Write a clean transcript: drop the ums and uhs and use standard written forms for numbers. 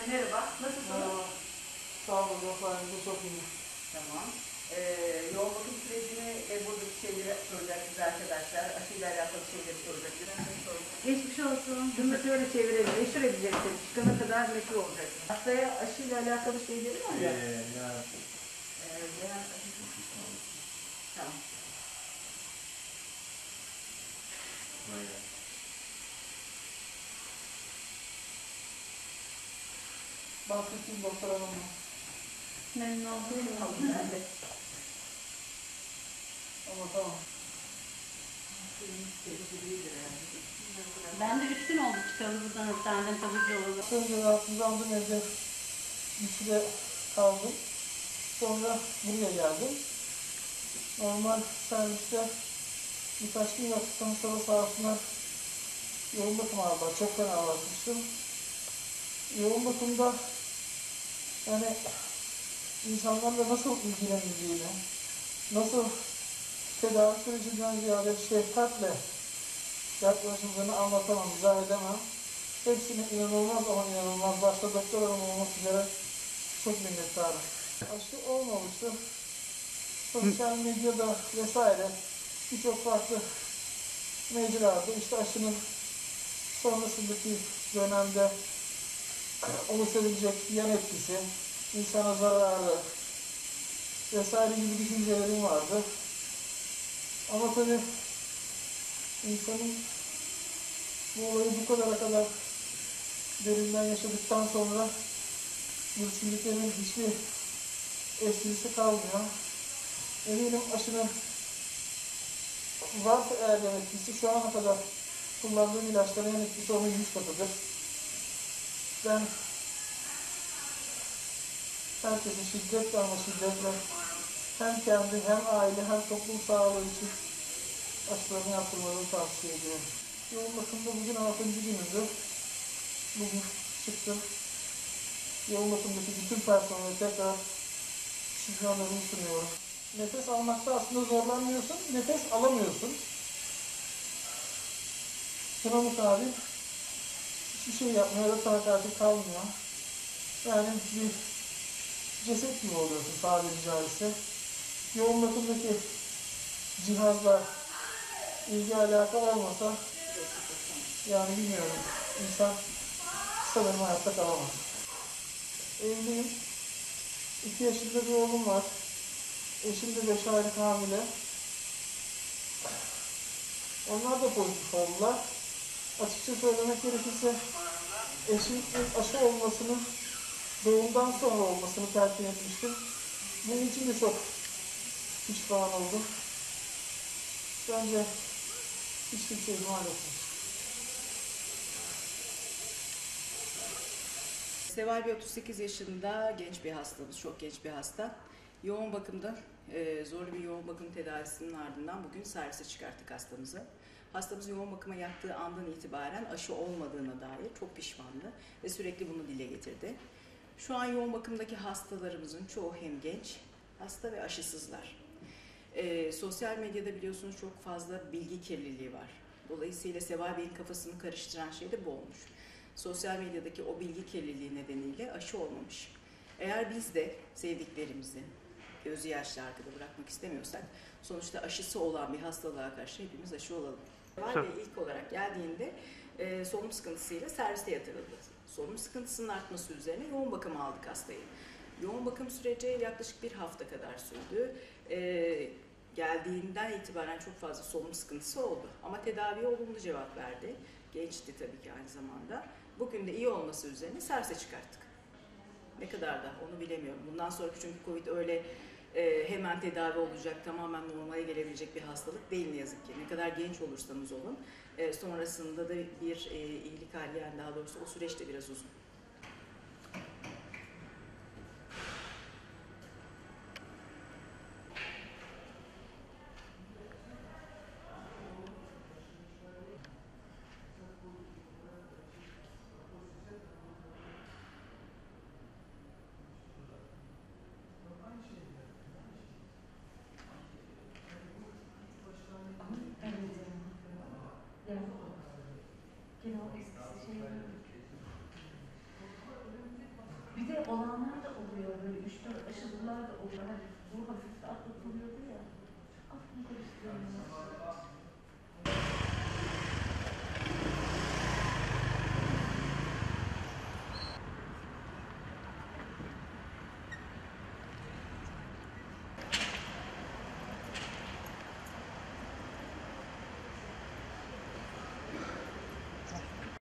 Merhaba, nasılsınız? Sağ olun, yoklarınızda çok iyi. Tamam. Yoğun bakım sürecini ve buradaki şeyleri soracak bize arkadaşlar. Aşıyla alakalı şeyleri soracak. Geçmiş olsun. Bunu şöyle çevirelim. Meşhur edeceksin. Çıkana kadar meşhur olacaksın. Hastaya aşıyla alakalı şeyleri var ya. Tamam. Bahsettiğim doktor hanım. Memnun oldum. Ben de. Ama tamam. Ben de 3 gün oldu çıkalı buradan hastaneden taburcu olalı. Önce rahatsızlandım, evde bir süre kaldım. Sonra buraya geldim. Normal serviste birkaç gün yattıktan sonra sağ olsunlar yoğun bakım aldılar. Çok fena ağlatmıştım. Yoğun bakımda yani insanlarla nasıl ilgilenildiğini, nasıl tedavi sürecinden ziyade şefkatle yaklaşımlarını anlatamam, izah edemem. Hepsine inanılmaz ama inanılmaz başta doktor hanım olmak üzere çok minnettarım. Aşı olmamıştı. Sosyal medyada vesaire birçok farklı mecrada işte aşının sonrasındaki dönemde oluşabilecek yan etkisi, insana zararı vesaire gibi düşüncelerim vardı. Ama tabii insanın bu olayı bu kadar derinden yaşadıktan sonra bu düşündüklerimin hiçbir esprisi kalmıyor. Eminim aşının varsa eğer yan etkisi şu ana kadar kullandığım ilaçların yan etkisi onun 100 katıdır. Ben herkesin şiddetle ama şiddetle hem kendi hem aile hem toplum sağlığı için aşılarını yaptırmalarını tavsiye ediyorum. Yoğun bakımda bugün 6. günümüzdü. Bugün çıktım. Yoğun bakımdaki bütün personele tekrar şükranlarımı sunuyorum. Nefes almakta aslında zorlanmıyorsun, nefes alamıyorsun. Buna mukabil hiçbir şey yapmaya da takati kalmıyor. Yani bir ceset gibi oluyorsun tabiri caizse. Yoğun bakımdaki cihazlar ilgi alaka olmasa yani bilmiyorum, insan sanırım hayatta kalamaz. Evliyim. 2 yaşında bir oğlum var. Eşim de 5 aylık hamile. Onlar da pozitif oldular. Açıkça söylemek gerekirse eşimin aşı olmasını doğumdan sonra olmasını tercih etmiştim. Bunun için de çok pişman oldum. Bence hiç kimse ihmal etmiş. Seval Bey 38 yaşında genç bir hastamız, çok genç bir hasta. Yoğun bakımda, zorlu bir yoğun bakım tedavisinin ardından bugün servise çıkarttık hastamızı. Hastamız yoğun bakıma yattığı andan itibaren aşı olmadığına dair çok pişmandı ve sürekli bunu dile getirdi. Şu an yoğun bakımdaki hastalarımızın çoğu hem genç hasta ve aşısızlar. Sosyal medyada biliyorsunuz çok fazla bilgi kirliliği var. Dolayısıyla Seval Bey'in kafasını karıştıran şey de bu olmuş. Sosyal medyadaki o bilgi kirliliği nedeniyle aşı olmamış. Eğer biz de sevdiklerimizi gözü yaşlı arkada bırakmak istemiyorsak sonuçta aşısı olan bir hastalığa karşı hepimiz aşı olalım. Seval Bey ilk olarak geldiğinde solunum sıkıntısıyla serviste yatırıldı. Solunum sıkıntısının artması üzerine yoğun bakıma aldık hastayı. Yoğun bakım süreci yaklaşık 1 hafta kadar sürdü. Geldiğinden itibaren çok fazla solunum sıkıntısı oldu. Ama tedaviye olumlu cevap verdi. Gençti tabii ki aynı zamanda. Bugün de iyi olması üzerine servise çıkarttık. Ne kadar da onu bilemiyorum. Bundan sonraki çünkü Covid öyle hemen tedavi olacak, tamamen normale gelebilecek bir hastalık değil ne yazık ki. Ne kadar genç olursanız olun. Sonrasında da bir iyilik hali, yani daha doğrusu o süreç de biraz uzun. Gene o eskisi şey Bir de olanlar da oluyor böyle 3-4 aşılılar da oluyor. Hani bu hafif de atlatılıyordu ya. Aklım karıştırıyor.